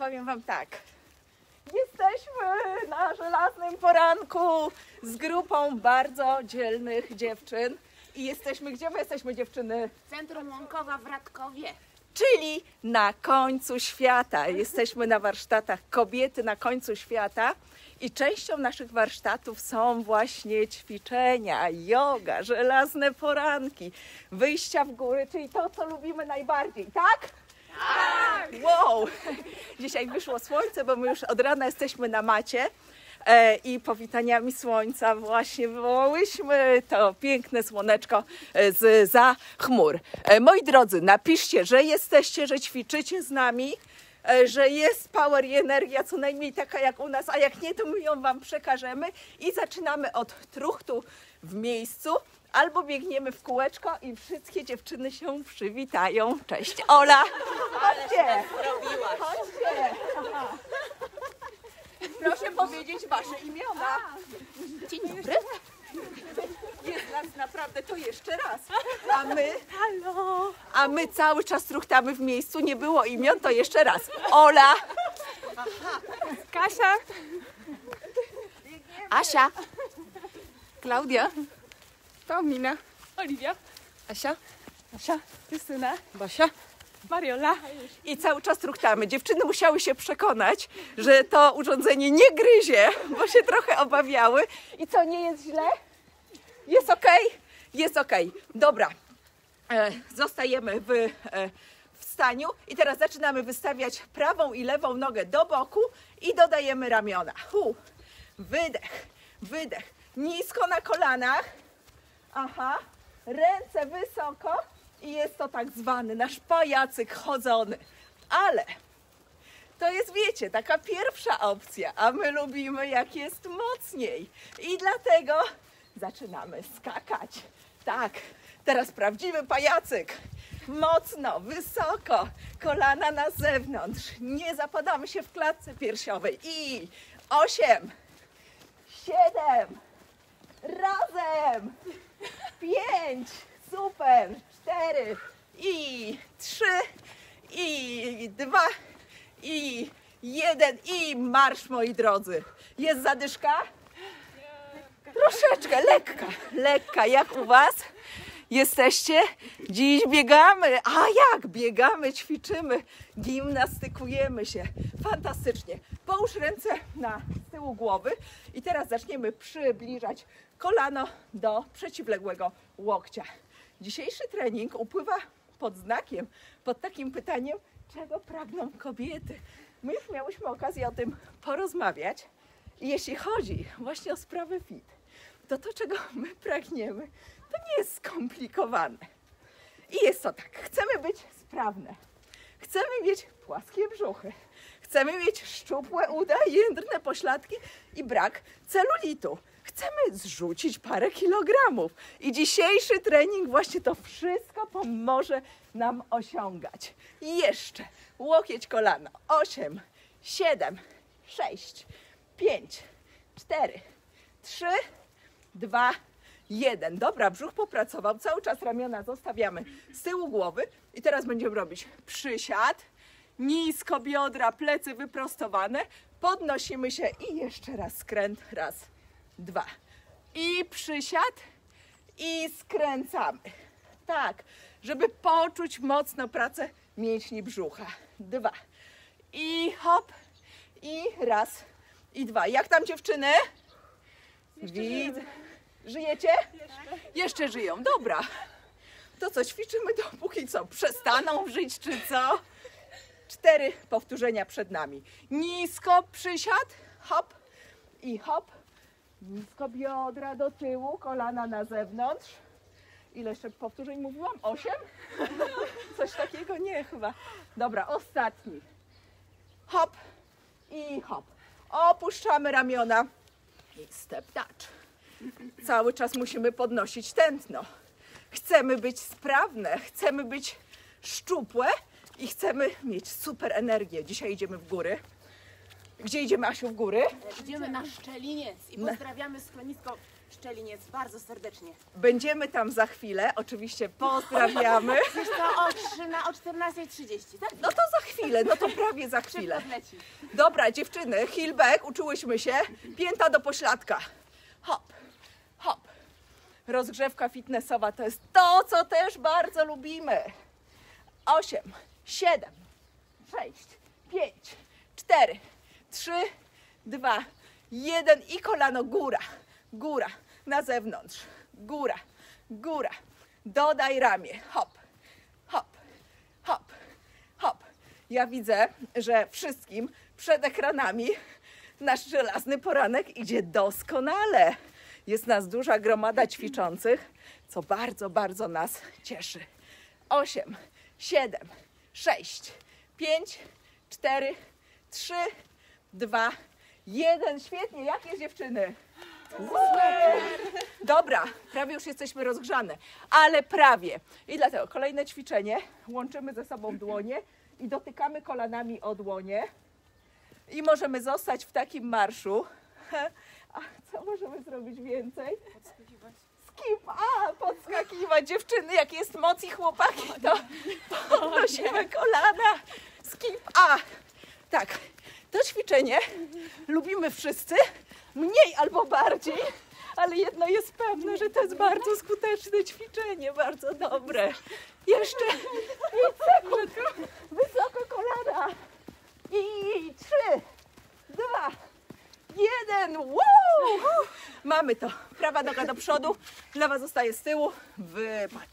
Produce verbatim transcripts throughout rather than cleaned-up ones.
powiem wam tak. Jesteśmy na żelaznym poranku z grupą bardzo dzielnych dziewczyn. I jesteśmy, gdzie my jesteśmy, dziewczyny? Centrum Łąkowa w Radkowie. Czyli na końcu świata. Jesteśmy na warsztatach Kobiety na końcu świata i częścią naszych warsztatów są właśnie ćwiczenia, joga, żelazne poranki, wyjścia w góry, czyli to, co lubimy najbardziej, tak? Tak! Wow! Dzisiaj wyszło słońce, bo my już od rana jesteśmy na macie. E, I powitaniami słońca właśnie wywołałyśmy to piękne słoneczko z za chmur. E, moi drodzy, napiszcie, że jesteście, że ćwiczycie z nami, e, że jest power i energia co najmniej taka jak u nas, a jak nie, to my ją wam przekażemy i zaczynamy od truchtu w miejscu. Albo biegniemy w kółeczko i wszystkie dziewczyny się przywitają. Cześć, Ola! Chodźcie! Chodźcie! Proszę powiedzieć wasze imiona. Dzień dobry. Jest nas naprawdę, to jeszcze raz. A my, halo. A my cały czas truchtamy w miejscu, nie było imion, to jeszcze raz. Ola. Aha. Kasia. Asia. Klaudia. Paulina. Oliwia. Asia. Asia. Justyna. Basia. Mariola. I cały czas truchtamy. Dziewczyny musiały się przekonać, że to urządzenie nie gryzie, bo się trochę obawiały. I co, nie jest źle? Jest okej? Jest okej. Dobra. E, zostajemy w, e, w staniu i teraz zaczynamy wystawiać prawą i lewą nogę do boku i dodajemy ramiona. Hu. Wydech, wydech. Nisko na kolanach. Aha. Ręce wysoko. I jest to tak zwany nasz pajacyk chodzony. Ale to jest, wiecie, taka pierwsza opcja, a my lubimy jak jest mocniej. I dlatego zaczynamy skakać. Tak, teraz prawdziwy pajacyk. Mocno, wysoko, kolana na zewnątrz. Nie zapadamy się w klatce piersiowej. I osiem, siedem, razem, pięć, super, cztery i trzy i dwa i jeden i marsz, moi drodzy. Jest zadyszka? Troszeczkę, lekka, lekka. Jak u was? Jesteście? Dziś biegamy. A jak? Biegamy, ćwiczymy, gimnastykujemy się. Fantastycznie. Połóż ręce na z tyłu głowy i teraz zaczniemy przybliżać kolano do przeciwległego łokcia. Dzisiejszy trening upływa pod znakiem, pod takim pytaniem, czego pragną kobiety. My już miałyśmy okazję o tym porozmawiać i jeśli chodzi właśnie o sprawę fit, to to, czego my pragniemy, to nie jest skomplikowane. I jest to tak, chcemy być sprawne, chcemy mieć płaskie brzuchy, chcemy mieć szczupłe uda, jędrne pośladki i brak celulitu. Chcemy zrzucić parę kilogramów i dzisiejszy trening właśnie to wszystko pomoże nam osiągać. I jeszcze łokieć, kolano. osiem, siedem, sześć, pięć, cztery, trzy, dwa, jeden. Dobra, brzuch popracował. Cały czas ramiona zostawiamy z tyłu głowy. I teraz będziemy robić przysiad. Nisko biodra, plecy wyprostowane. Podnosimy się i jeszcze raz skręt. Raz, dwa. I przysiad i skręcamy. Tak, żeby poczuć mocno pracę mięśni brzucha. Dwa. I hop. I raz. I dwa. Jak tam dziewczyny? Widzę. Żyjecie? Jeszcze. Jeszcze żyją. Dobra. To co, ćwiczymy dopóki co? Przestaną żyć czy co? Cztery powtórzenia przed nami. Nisko przysiad. Hop. I hop. Nisko biodra do tyłu, kolana na zewnątrz. Ile jeszcze powtórzeń mówiłam? Osiem? Coś takiego? Nie, chyba. Dobra, ostatni. Hop i hop. Opuszczamy ramiona i step touch. Cały czas musimy podnosić tętno. Chcemy być sprawne, chcemy być szczupłe i chcemy mieć super energię. Dzisiaj idziemy w góry. Gdzie idziemy, Asiu, w góry? Idziemy na Szczeliniec i pozdrawiamy schronisko Szczeliniec bardzo serdecznie. Będziemy tam za chwilę, oczywiście pozdrawiamy. Wiesz co, o, trzyna, o czternastej trzydzieści, tak? No to za chwilę, no to prawie za chwilę. Szybko leci. Dobra, dziewczyny, Hilbek, uczyłyśmy się. Pięta do pośladka. Hop, hop. Rozgrzewka fitnessowa to jest to, co też bardzo lubimy. Osiem, siedem, sześć, pięć, cztery, trzy, dwa, jeden i kolano góra, góra, na zewnątrz, góra, góra. Dodaj ramię, hop, hop, hop, hop. Ja widzę, że wszystkim przed ekranami nasz żelazny poranek idzie doskonale. Jest nas duża gromada ćwiczących, co bardzo, bardzo nas cieszy. Osiem, siedem, sześć, pięć, cztery, trzy, dwa, jeden. Świetnie, jak jest, dziewczyny? Super! Dobra, prawie już jesteśmy rozgrzane, ale prawie. I dlatego kolejne ćwiczenie. Łączymy ze sobą dłonie i dotykamy kolanami o dłonie. I możemy zostać w takim marszu. A co możemy zrobić więcej? Podskakiwać. Skip, a podskakiwać. Dziewczyny, jak jest moc i chłopaki, to podnosimy kolana. Skip, a tak, to ćwiczenie lubimy wszyscy, mniej albo bardziej, ale jedno jest pewne, że to jest bardzo skuteczne ćwiczenie, bardzo dobre. Jeszcze pięć sekund, wysoko kolana i trzy, dwa, jeden, wow! Mamy to. Prawa noga do przodu, lewa zostaje z tyłu, wypad.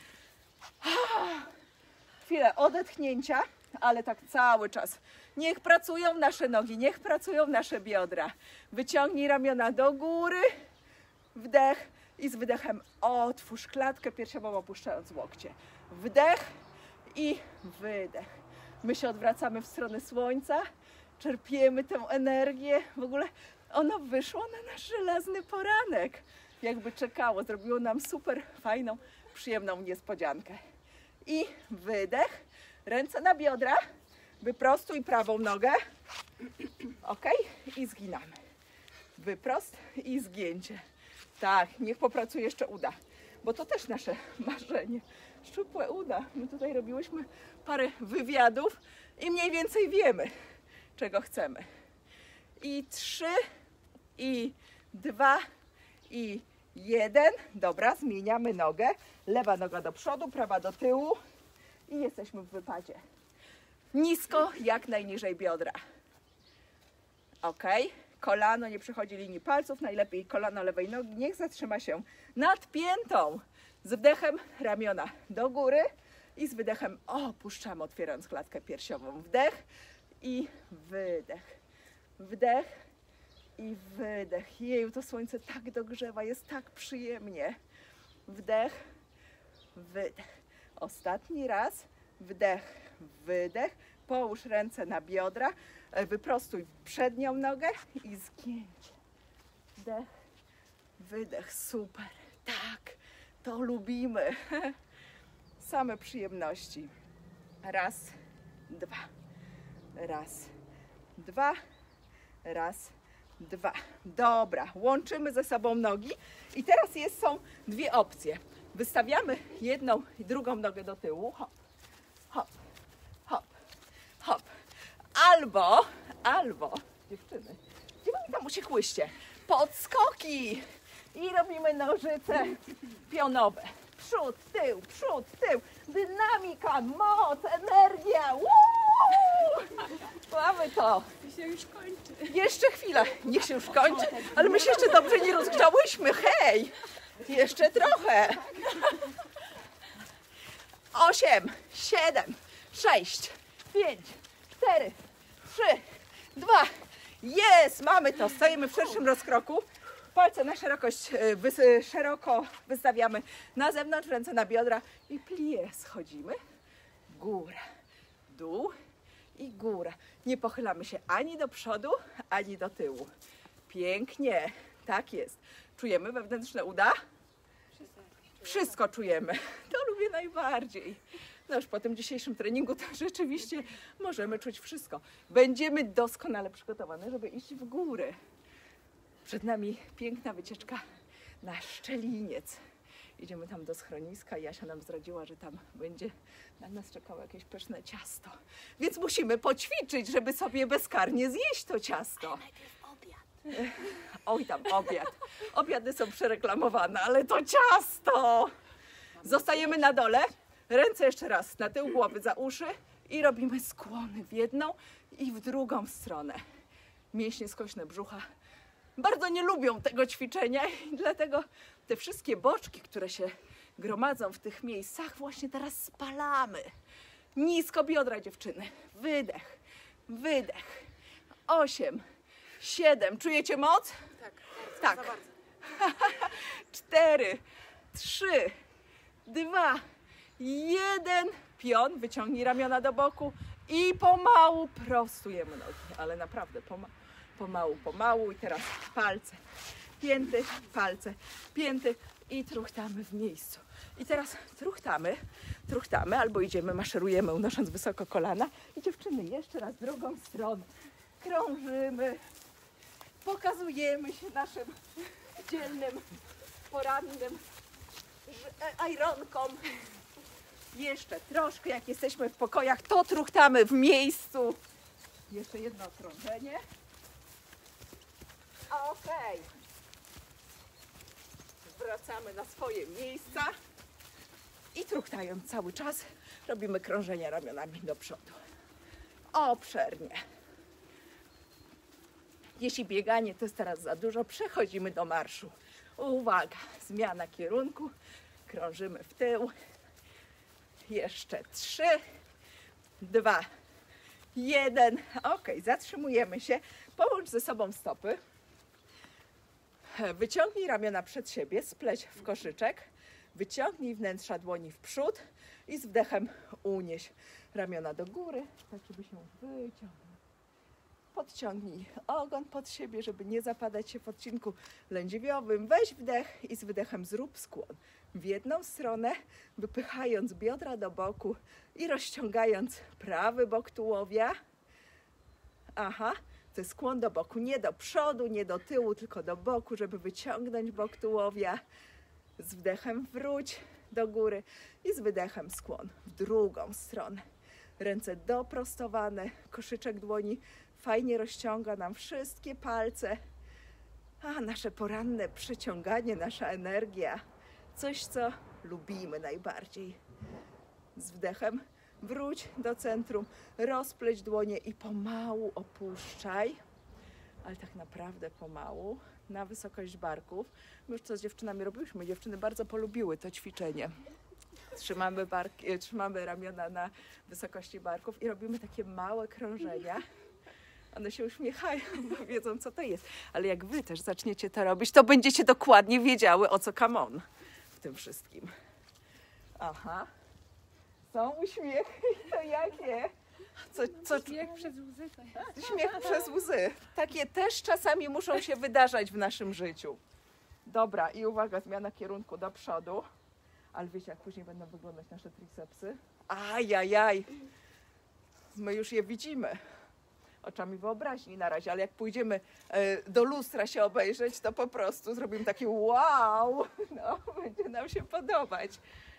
Chwilę odetchnięcia, ale tak cały czas. Niech pracują nasze nogi, niech pracują nasze biodra. Wyciągnij ramiona do góry, wdech i z wydechem otwórz klatkę piersiową, opuszczając łokcie. Wdech i wydech. My się odwracamy w stronę słońca, czerpiemy tę energię. W ogóle ono wyszło na nasz żelazny poranek. Jakby czekało, zrobiło nam super fajną, przyjemną niespodziankę. I wydech, ręce na biodra, wyprostuj prawą nogę. Ok? I zginamy. Wyprost i zgięcie. Tak, niech popracuje jeszcze uda, bo to też nasze marzenie. Szczupłe uda. My tutaj robiłyśmy parę wywiadów i mniej więcej wiemy, czego chcemy. I trzy, i dwa, i jeden. Dobra, zmieniamy nogę. Lewa noga do przodu, prawa do tyłu i jesteśmy w wypadzie. Nisko, jak najniżej biodra. Ok. Kolano nie przechodzi linii palców. Najlepiej kolano lewej nogi niech zatrzyma się nad piętą. Z wdechem ramiona do góry i z wydechem opuszczamy, otwierając klatkę piersiową. Wdech i wydech. Wdech i wydech. Jeju, to słońce tak dogrzewa, jest tak przyjemnie. Wdech, wydech. Ostatni raz. Wdech, wydech. Połóż ręce na biodra. Wyprostuj przednią nogę i zgięcie. Wdech, wydech. Super. Tak, to lubimy. Same przyjemności. Raz, dwa. Raz, dwa. Raz, dwa. Dobra, łączymy ze sobą nogi. I teraz jest, są dwie opcje. Wystawiamy jedną i drugą nogę do tyłu. Hop, hop, hop, hop. Albo, albo, dziewczyny, gdzie wy mi tam uciekłyście? Podskoki. I robimy nożyce pionowe. Przód, tył, przód, tył. Dynamika, moc, energia. Woo! Mamy to. I się już kończy. Jeszcze chwilę. Niech się już kończy. Ale my się jeszcze dobrze nie rozgrzałyśmy. Hej! Jeszcze trochę. Osiem, siedem, sześć, pięć, cztery, trzy, dwa. Jest! Mamy to. Stajemy w szerszym rozkroku. Palce na szerokość, wys, szeroko wystawiamy na zewnątrz, ręce na biodra i plie. Schodzimy. Góra, dół i góra. Nie pochylamy się ani do przodu, ani do tyłu. Pięknie. Tak jest. Czujemy wewnętrzne uda? Wszystko czujemy. To lubię najbardziej. No już po tym dzisiejszym treningu to rzeczywiście możemy czuć wszystko. Będziemy doskonale przygotowane, żeby iść w góry. Przed nami piękna wycieczka na Szczeliniec. Idziemy tam do schroniska i Jasia nam zdradziła, że tam będzie na nas czekało jakieś pyszne ciasto. Więc musimy poćwiczyć, żeby sobie bezkarnie zjeść to ciasto. Najpierw obiad. Oj tam, obiad. Obiady są przereklamowane, ale to ciasto! Zostajemy na dole, ręce jeszcze raz na tył głowy, za uszy i robimy skłony w jedną i w drugą stronę. Mięśnie skośne brzucha bardzo nie lubią tego ćwiczenia i dlatego te wszystkie boczki, które się gromadzą w tych miejscach, właśnie teraz spalamy. Nisko biodra, dziewczyny. Wydech, wydech. Osiem, siedem. Czujecie moc? Tak, Tak. za bardzo. Cztery, trzy, dwa, jeden. Pion, wyciągnij ramiona do boku i pomału prostujemy nogi, ale naprawdę pomału, pomału, pomału. I teraz palce, pięty, palce, pięty i truchtamy w miejscu. I teraz truchtamy, truchtamy albo idziemy, maszerujemy, unosząc wysoko kolana. I dziewczyny, jeszcze raz drugą stronę. Krążymy, pokazujemy się naszym dzielnym, porannym ż- ironkom. Jeszcze troszkę, jak jesteśmy w pokojach, to truchtamy w miejscu. Jeszcze jedno okrążenie. Okej. Wracamy na swoje miejsca i truchtając cały czas robimy krążenia ramionami do przodu. Obszernie. Jeśli bieganie to jest teraz za dużo, przechodzimy do marszu. Uwaga, zmiana kierunku. Krążymy w tył. Jeszcze trzy, dwa, jeden. Ok, zatrzymujemy się. Połącz ze sobą stopy. Wyciągnij ramiona przed siebie, spleć w koszyczek. Wyciągnij wnętrza dłoni w przód i z wdechem unieś ramiona do góry, tak żeby się wyciągnąć. Podciągnij ogon pod siebie, żeby nie zapadać się w odcinku lędźwiowym. Weź wdech i z wydechem zrób skłon w jedną stronę, wypychając biodra do boku i rozciągając prawy bok tułowia. Aha, to jest skłon do boku, nie do przodu, nie do tyłu, tylko do boku, żeby wyciągnąć bok tułowia. Z wdechem wróć do góry i z wydechem skłon w drugą stronę. Ręce doprostowane, koszyczek dłoni fajnie rozciąga nam wszystkie palce. A nasze poranne przyciąganie, nasza energia, coś co lubimy najbardziej. Z wdechem wróć do centrum, rozpleć dłonie i pomału opuszczaj, ale tak naprawdę pomału, na wysokość barków. My już co z dziewczynami robiłyśmy, dziewczyny bardzo polubiły to ćwiczenie. Trzymamy, barki, trzymamy ramiona na wysokości barków i robimy takie małe krążenia. One się uśmiechają, bo wiedzą, co to jest. Ale jak wy też zaczniecie to robić, to będziecie dokładnie wiedziały, o co come on w tym wszystkim. Aha. Są uśmiechy, to jakie? Co, co, Śmiech przez łzy. Tak. Śmiech przez łzy. Takie też czasami muszą się wydarzać w naszym życiu. Dobra, i uwaga, zmiana kierunku do przodu. Ale wiecie, jak później będą wyglądać nasze tricepsy? Ajajaj. My już je widzimy oczami wyobraźni na razie, ale jak pójdziemy do lustra się obejrzeć, to po prostu zrobimy takie wow. No, będzie nam się podobać.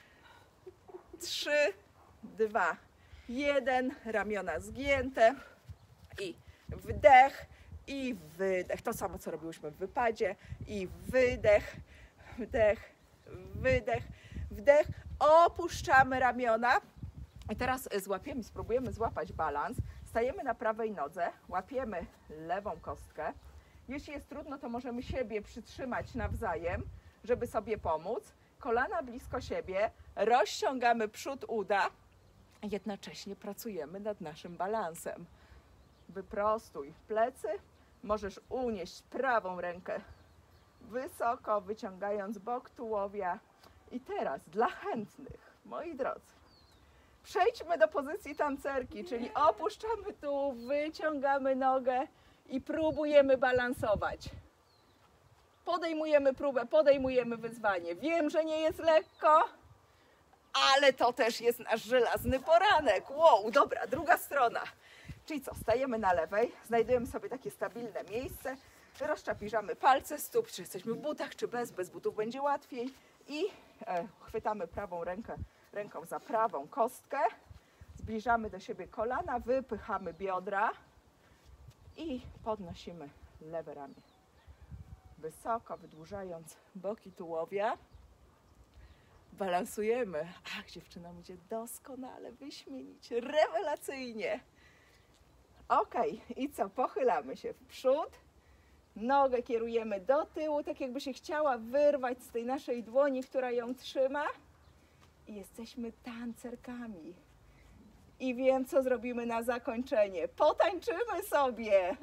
Trzy, dwa, jeden. Ramiona zgięte. I wdech, i wydech. To samo, co robiłyśmy w wypadzie. I wydech, wdech, wydech, wdech. Opuszczamy ramiona. I teraz złapiemy, spróbujemy złapać balans. Stajemy na prawej nodze, łapiemy lewą kostkę. Jeśli jest trudno, to możemy siebie przytrzymać nawzajem, żeby sobie pomóc. Kolana blisko siebie, rozciągamy przód uda, a jednocześnie pracujemy nad naszym balansem. Wyprostuj plecy, możesz unieść prawą rękę wysoko, wyciągając bok tułowia. I teraz dla chętnych, moi drodzy, przejdźmy do pozycji tancerki, czyli opuszczamy tu, wyciągamy nogę i próbujemy balansować. Podejmujemy próbę, podejmujemy wyzwanie. Wiem, że nie jest lekko, ale to też jest nasz żelazny poranek. Wow, dobra, druga strona. Czyli co, stajemy na lewej, znajdujemy sobie takie stabilne miejsce, rozczapiżamy palce stóp, czy jesteśmy w butach, czy bez, bez butów będzie łatwiej. I e, chwytamy prawą rękę, ręką za prawą kostkę, zbliżamy do siebie kolana, wypychamy biodra i podnosimy lewe ramię. Wysoko wydłużając boki tułowia. Balansujemy. Ach, dziewczynom idzie doskonale, wyśmienicie, rewelacyjnie. Ok, i co? Pochylamy się w przód. Nogę kierujemy do tyłu, tak jakby się chciała wyrwać z tej naszej dłoni, która ją trzyma. I jesteśmy tancerkami. I wiem, co zrobimy na zakończenie. Potańczymy sobie!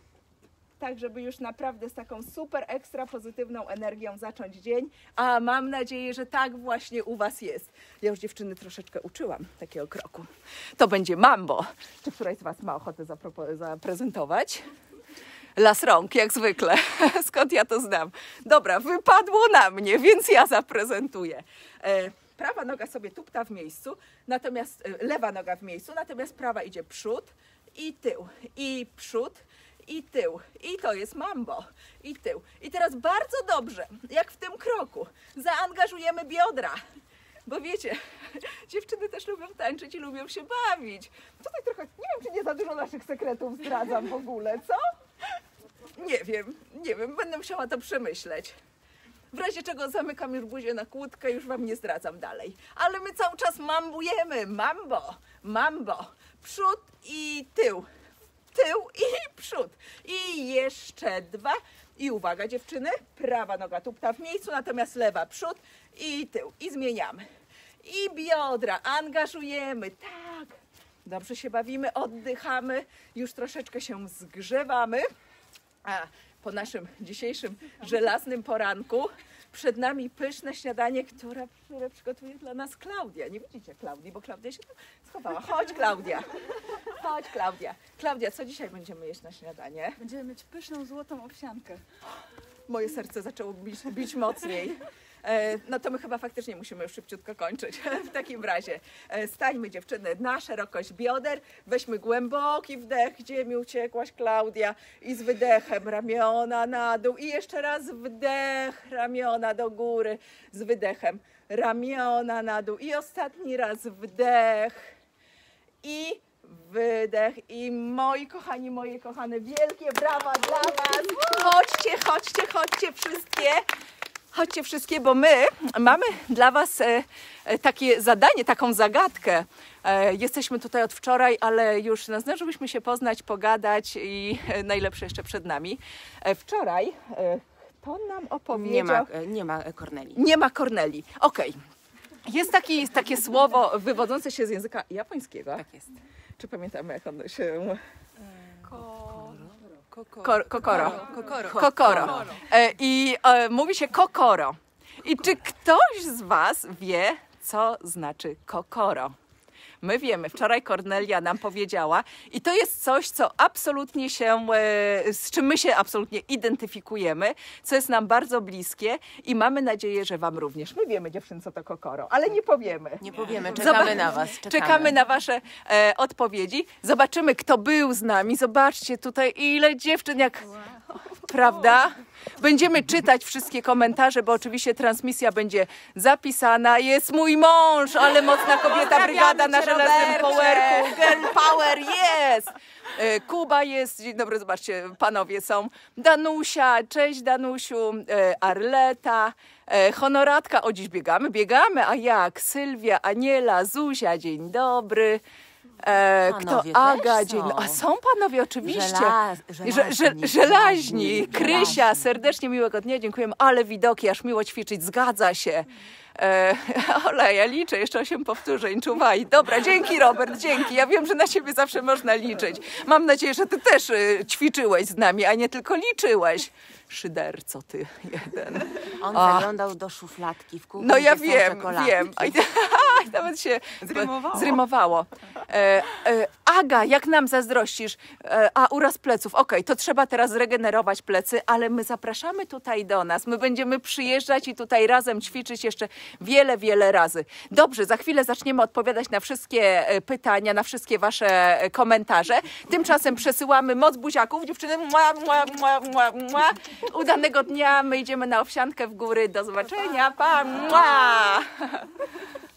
Tak, żeby już naprawdę z taką super ekstra pozytywną energią zacząć dzień. A mam nadzieję, że tak właśnie u was jest. Ja już dziewczyny troszeczkę uczyłam takiego kroku. To będzie mambo. Czy któraś z was ma ochotę zaprezentować? Las rąk, jak zwykle. Skąd ja to znam? Dobra, wypadło na mnie, więc ja zaprezentuję. E, prawa noga sobie tupta w miejscu, natomiast e, lewa noga w miejscu, natomiast prawa idzie przód i tył, i przód, i tył. I to jest mambo. I tył. I teraz bardzo dobrze, jak w tym kroku, zaangażujemy biodra. Bo wiecie, dziewczyny też lubią tańczyć i lubią się bawić. Tutaj trochę, nie wiem, czy nie za dużo naszych sekretów zdradzam w ogóle, co? Nie wiem, nie wiem, będę musiała to przemyśleć. W razie czego zamykam już buzię na kłódkę, już wam nie zdradzam dalej. Ale my cały czas mambujemy, mambo, mambo, przód i tył. Tył i przód. I jeszcze dwa. I uwaga dziewczyny, prawa noga tupta w miejscu, natomiast lewa przód i tył. I zmieniamy. I biodra angażujemy. Tak. Dobrze się bawimy, oddychamy. Już troszeczkę się zgrzewamy. A po naszym dzisiejszym żelaznym poranku przed nami pyszne śniadanie, które, które przygotuje dla nas Klaudia. Nie widzicie Klaudii, bo Klaudia się tu schowała. Chodź Klaudia. Chodź Klaudia. Klaudia, co dzisiaj będziemy jeść na śniadanie? Będziemy mieć pyszną, złotą owsiankę. Moje serce zaczęło bić, bić mocniej. E, no to my chyba faktycznie musimy już szybciutko kończyć. W takim razie e, stańmy dziewczyny na szerokość bioder, weźmy głęboki wdech, gdzie mi uciekłaś Klaudia, i z wydechem ramiona na dół i jeszcze raz wdech, ramiona do góry, z wydechem ramiona na dół i ostatni raz wdech i wydech. I moi kochani, moje kochane, wielkie brawa dla was. Chodźcie, chodźcie, chodźcie wszystkie. Chodźcie wszystkie, bo my mamy dla was e, e, takie zadanie, taką zagadkę. E, jesteśmy tutaj od wczoraj, ale już no, zdążyłyśmy się poznać, pogadać i e, najlepsze jeszcze przed nami. E, wczoraj e, to nam opowiedział... Nie ma, nie ma Korneli. Nie ma Korneli. Okej. Okay. Jest taki, takie słowo wywodzące się z języka japońskiego. Tak jest. Czy pamiętamy, jak ono się... Kokoro. Kokoro. Kokoro. Kokoro. E, I e, mówi się kokoro. I czy ktoś z was wie, co znaczy kokoro? My wiemy, wczoraj Kornelia nam powiedziała i to jest coś, co absolutnie się, e, z czym my się absolutnie identyfikujemy, co jest nam bardzo bliskie i mamy nadzieję, że wam również. My wiemy, dziewczyny, co to kokoro, ale nie powiemy. Nie powiemy, czekamy Zoba- na was. Czekamy, Czekamy na wasze e, odpowiedzi. Zobaczymy, kto był z nami. Zobaczcie tutaj, ile dziewczyn, jak... Prawda? Będziemy czytać wszystkie komentarze, bo oczywiście transmisja będzie zapisana. Jest mój mąż, ale mocna kobieta, brygada na żelaznym powerku. Girl power jest! E, Kuba jest, dzień dobry, zobaczcie, panowie są. Danusia, cześć Danusiu, e, Arleta, e, Honoratka, o dziś biegamy, biegamy, a jak? Sylwia, Aniela, Zuzia, dzień dobry. E, kto? Panowie Aga, też dzień są. A są panowie, oczywiście. Żela- Że- żelaźni, że- Żelaźni, żelaźni. Krysia, serdecznie miłego dnia, dziękujemy. Ale widoki, aż miło ćwiczyć, zgadza się. E, ale ja liczę, jeszcze osiem powtórzeń, czuwaj. Dobra, dzięki Robert, dzięki. Ja wiem, że na siebie zawsze można liczyć. Mam nadzieję, że ty też y, ćwiczyłeś z nami, a nie tylko liczyłeś. Szyderco ty jeden. On A. zaglądał do szufladki w kuchni. No ja gdzie są wiem, czekoladki. wiem. Aj, nawet się Zrymowało. zrymowało. E, e, Aga, jak nam zazdrościsz? E, a uraz pleców. Okej, to trzeba teraz zregenerować plecy, ale my zapraszamy tutaj do nas. My będziemy przyjeżdżać i tutaj razem ćwiczyć jeszcze wiele, wiele razy. Dobrze, za chwilę zaczniemy odpowiadać na wszystkie e, pytania, na wszystkie wasze e, komentarze. Tymczasem przesyłamy moc buziaków. Dziewczyny, mua, mua, mua, mua, mua. Udanego dnia, my idziemy na Owsiankę w góry. Do zobaczenia, pa! Mua.